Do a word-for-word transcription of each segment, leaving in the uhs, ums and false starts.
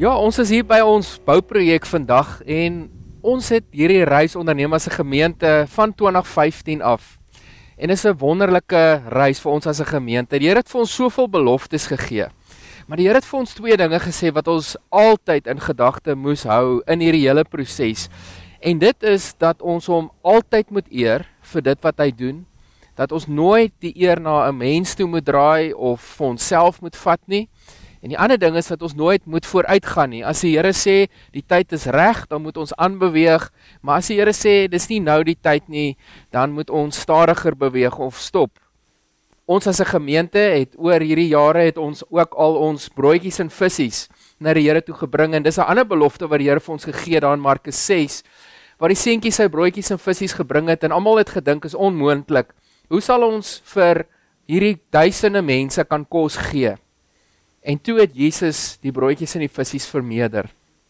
Ja, ons is hier by ons bouprojek vandag en ons het hierdie reis onderneem as 'n gemeente van twintig vyftien af. En dit is 'n wonderlike reis vir ons as 'n gemeente. Die Here het vir ons soveel beloftes gegee. Maar die Here het vir ons twee dinge gesê wat ons altyd in gedagte moes hou in hierdie hele proses. En dit is dat ons hom altyd moet eer vir dit wat hy doen, dat ons nooit die eer na 'n mens toe moet draai of vir onsself moet vat nie. En die ander ding is dat ons nooit moet vooruitgaan nie. As die Here sê die tyd is reg, dan moet ons aanbeweeg, maar as die Here sê dis nie nou die tyd nie, dan moet ons stadiger beweeg of stop. Ons as 'n gemeente het oor hierdie jare het ons ook al ons broodjies en visse na die Here toe gebring, en dis 'n ander belofte wat die Here vir ons gegee het daar in Markus ses, waar die seentjie sy broodjies en visse gebring het, en almal het gedink is onmoontlik. Hoe sal ons vir hierdie duisende mense kan kos gee? En toe het Jesus die broodjies en die visse vermeerder.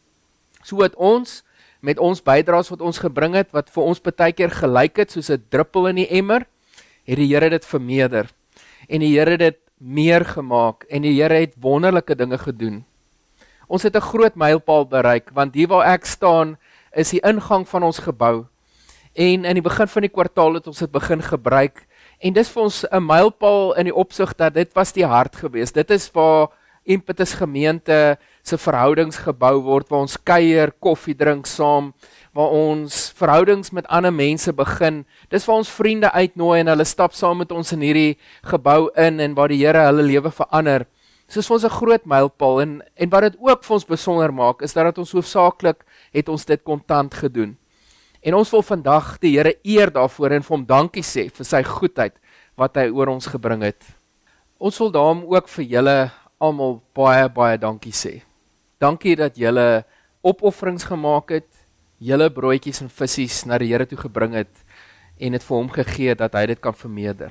So het ons, met ons bydraes wat ons gebring het, wat vir ons baie keer gelyk het, soos 'n druppel in die emmer, het die Here dit vermeerder. En die Here het dit meer gemaak, en die Here het wonderlike dinge gedoen. Ons het 'n groot mylpaal bereik, want hier waar ek staan, is die ingang van ons gebou. En in die begin van die kwartaal het ons dit begin gebruik, en dis vir ons 'n mylpaal in die opsig dat dit was die hart gewees. Dit is waar Impetus gemeente se verhoudings gebou word, waar ons kuier, koffie drink saam, waar ons verhoudings met ander mense begin. Dis waar ons vriende uitnooi en hulle stap saam met ons in hierdie gebou in, en waar die Here hulle lewe verander. So is vir ons 'n groot mylpaal, en, en wat dit ook vir ons besonder maak, is dat het ons hoofsaaklik het ons dit kontant gedoen. En ons wil vandag die Here eer daarvoor en vir hom dankie sê vir sy goedheid wat hy oor ons gebring het. Ons wil daarom ook vir julle almal baie baie dankie sê. Dankie dat julle opofferings gemaak het, julle broodjies en visse na die Here toe gebring het en dit vir hom gegee dat hy dit kan vermeerder.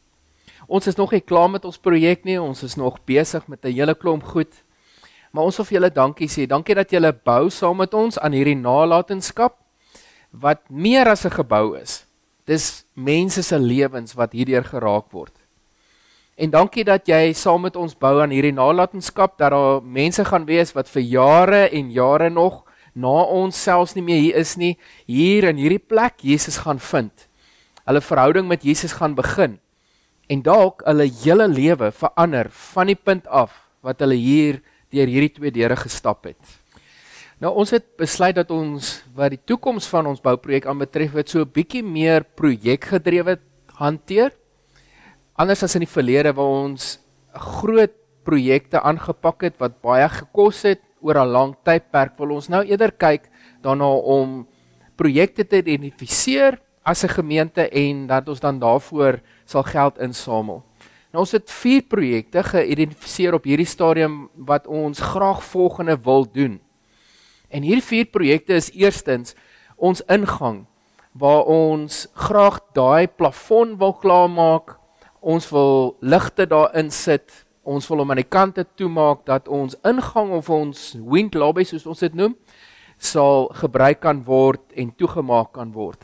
Ons is nog nie klaar met ons projek nie, ons is nog besig met 'n hele klomp goed, maar ons wil vir julle dankie sê. Dankie dat julle bou saam met ons aan hierdie nalatenskap wat meer as 'n gebou is. Dis mense se lewens wat hierdeur geraak word. En dankie dat jy saam met ons bou aan hierdie nalatenskap, dat daar mense gaan wees wat vir jare en jare nog, na ons selfs nie meer hier is nie, hier in hierdie plek Jesus gaan vind. Hulle verhouding met Jesus gaan begin, en dalk hulle hele lewe verander van die punt af, wat hulle hier deur hierdie twee deure gestap het. Nou, ons het besluit dat ons, wat die toekoms van ons bouprojek aanbetref, het so 'n bietjie meer projekgedrewe hanteer, anders as in die verlede, waar ons groot projekte aangepak het, wat baie gekos het, oor 'n lang tydperk, wil ons nou eerder kyk daarna om projekte te identifiseer as 'n gemeente, en dat ons dan daarvoor sal geld insamel. Nou, ons het vier projekte geïdentifiseer op hierdie stadium, wat ons graag volgende wil doen. En hierdie vier projekte is eerstens ons ingang, waar ons graag daai plafon wil klaarmaak, ons wil ligte daarin sit, ons wil hom aan die kante toemaak, dat ons ingang of ons wind lobby, soos ons dit noem, sal gebruik kan word en toegemaak kan word.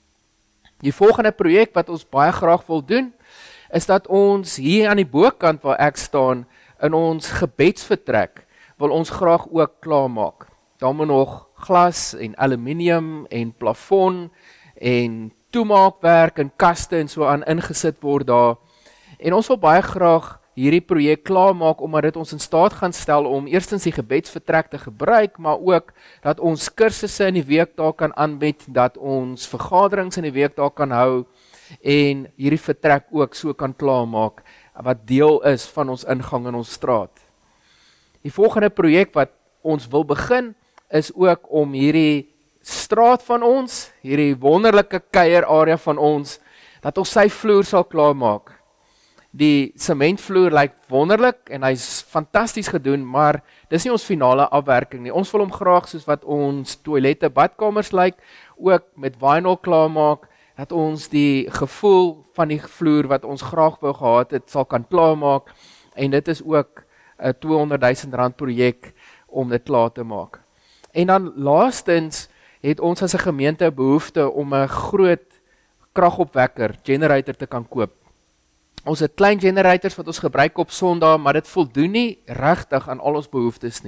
Die volgende projek wat ons baie graag wil doen, is dat ons hier aan die bokant waar ek staan, in ons gebedsvertrek, wil ons graag ook klaarmaak. Daar moet nog glas en aluminium en plafon en toemaakwerk en kaste en so aan ingesit word daar. En ons wil baie graag hierdie projek klaarmaak, omdat dit ons in staat gaan stel om eerstens die gebedsvertrek te gebruik, maar ook dat ons kursusse in die week daar kan aanbied, dat ons vergaderings in die week daar kan hou, en hierdie vertrek ook so kan klaarmaak, wat deel is van ons ingang in ons straat. Die volgende projek wat ons wil begin, is ook om hierdie straat van ons, hierdie wonderlike kuier area van ons, dat ons sy vloer sal klaarmaak. Die sementvloer lyk wonderlik, en hy is fantasties gedoen, maar dis nie ons finale afwerking nie. Ons wil hom graag, soos wat ons toilette, badkamers lyk, ook met vinyl klaarmaak, dat ons die gevoel van die vloer wat ons graag wou gehad het, sal kan klaarmaak, en dit is ook 'n tweehonderdduisend rand projek om dit klaar te maak. En dan laastens het ons as 'n gemeente behoefte om 'n groot kragopwekker, generator te kan koop. Ons het klein generators wat ons gebruik op Sondag, maar dit voldoen nie regtig aan al ons behoeftes nie.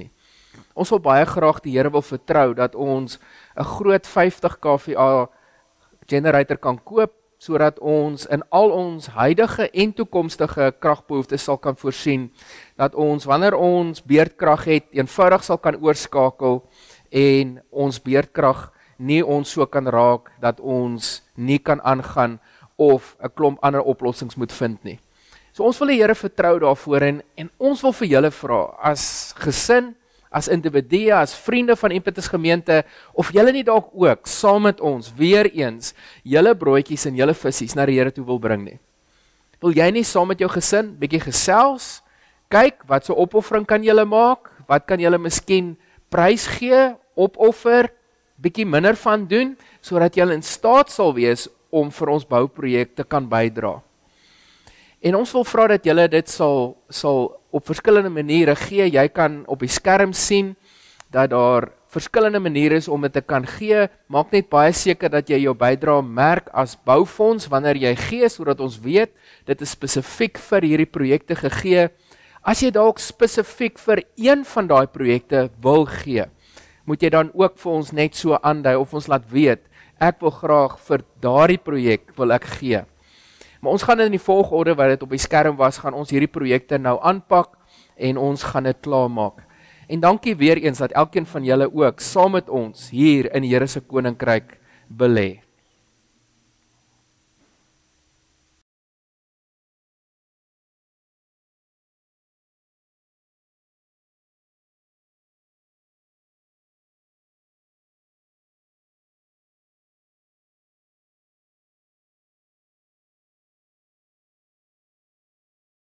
Ons wil baie graag die Here wil vertrou dat ons 'n groot vyftig k V A generator kan koop, sodat ons in al ons huidige en toekomstige kragbehoeftes sal kan voorsien, dat ons wanneer ons beurtkrag het, eenvoudig sal kan oorskakel en ons beurtkrag nie ons so kan raak dat ons nie kan aangaan of 'n klomp ander oplossings moet vind nie. So ons wil die Here vertrou daarvoor en, en ons wil vir julle vra as gesin, as individue, as vriende van Impetus Gemeente, of julle nie dalk ook saam met ons weer eens julle broodjies en julle visies na die Here toe wil bring nie. Wil jy nie saam met jou gesin bietjie gesels, kyk wat so opoffering kan julle maak, wat kan julle miskien prys gee, opoffer, bietjie minder van doen, sodat julle in staat sal wees om vir ons bouprojek te kan bydra. En ons wil vra dat julle dit sal, sal op verskillende maniere gee. Jy kan op die skerm sien dat daar verskillende maniere is om dit te kan gee. Maak net baie seker dat jy jou bydra merk as boufonds wanneer jy gee, sodat ons weet dit is spesifiek vir hierdie projekte gegee. As jy dalk spesifiek vir een van daai projekte wil gee, moet jy dan ook vir ons net so aandui of ons laat weet, ek wil graag vir daardie projek wil ek gee. Maar ons gaan in die volgorde wat dit op die skerm was, gaan ons hierdie projekte nou aanpak en ons gaan dit klaarmaak. En dankie weer eens dat elkeen van julle ook saam met ons hier in die Here se koninkryk belê.